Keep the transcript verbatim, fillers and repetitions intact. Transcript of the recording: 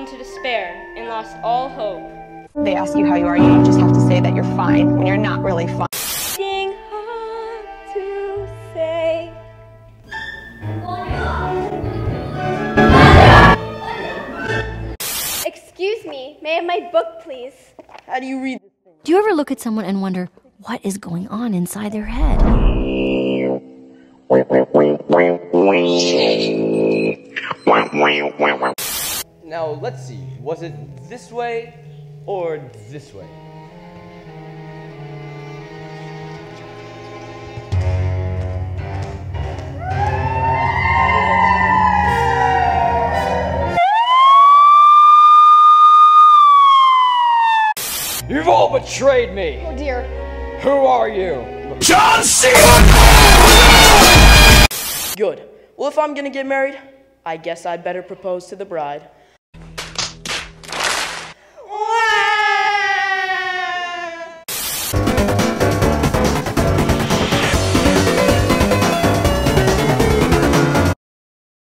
prone to despair and lost all hope. They ask you how you are, you just have to say that you're fine when you're not really fine. Being hard to say. Excuse me, may I have my book, please? How do you read this thing? Do you ever look at someone and wonder what is going on inside their head? Now, let's see. Was it this way or this way? You've all betrayed me! Oh dear. Who are you? John Cena! Good. Well, if I'm gonna get married, I guess I'd better propose to the bride.